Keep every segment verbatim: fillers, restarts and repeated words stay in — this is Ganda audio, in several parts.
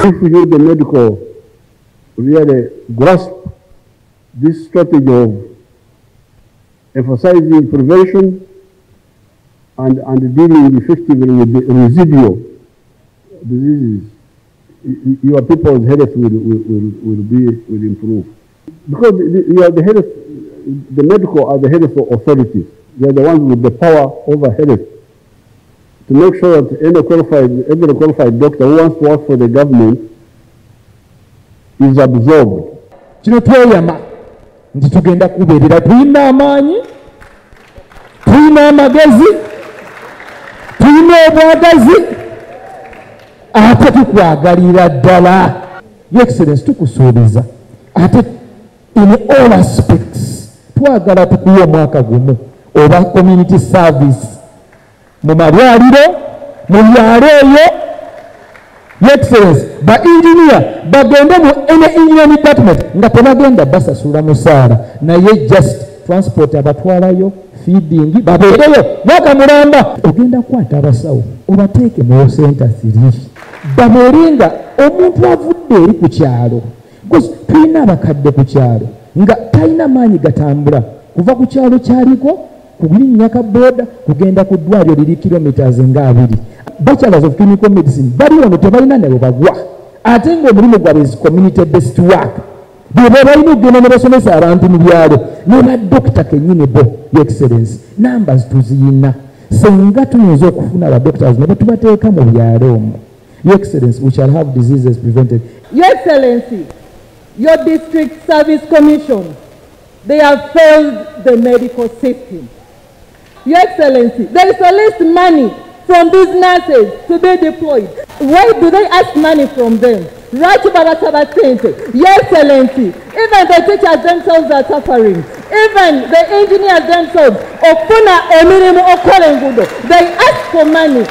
If you, the medical, really grasp this strategy of emphasizing prevention and, and dealing effectively with the residual diseases, your people's health will, will, will, will, be, will improve. Because you are the health, the medical are the health authorities. They are the ones with the power over health. To make sure that any qualified, every qualified doctor who wants to work for the government is absorbed. Kino tweyama nti tugenda kubeerera tulina amaanyi, tulina amagezi, tulina obwagazi, ate tukwagalira ddala. Your Excellency, tukusuubiza ate in all aspects twagala tukuwa omwaka gumu oba community service mu malwaliro mu byalo eyo. Your Excellency, ba engineer bagende mu ene engineering department nga tebagenda basasula musaala naye just transport abatwalayo feeding babeereyo wakamulamba ogenda kukwata abasawo obateeke mu center siri babeerenga omuntu avudde eri ku kyalo because tulina abakadde ku kyalo nga talina maanyi gatambula kuva ku kyalo kyaliko kulinnya ka boda kugenda ku ddwaliro liri kilometers nga abiri. Bachelors of Clinical Medicine bali wano tebalina nabo bagwa ate ng'omulimu gwabwe is community based work. Bwe balina okugenda ne basomesa abantu mu byalo ne badokita kennyini bo. Your Excellency, numbers tuziyina senga tuyinza okufuna abadoctors ne batubateeka mu byalo omwo. Your Excellency, we shall have diseases prevented. Your Excellency, your district service commission, they have failed the medical system. Your Excellency, there is at least money from these nurses to be deployed. Why do they ask money from them? Right, Your Excellency, even the teachers themselves are suffering. Even the engineers themselves, Okuna Emirimu Okolengudo, they ask for money.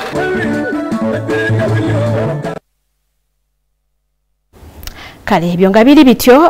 Kale ebyo nga biri bityo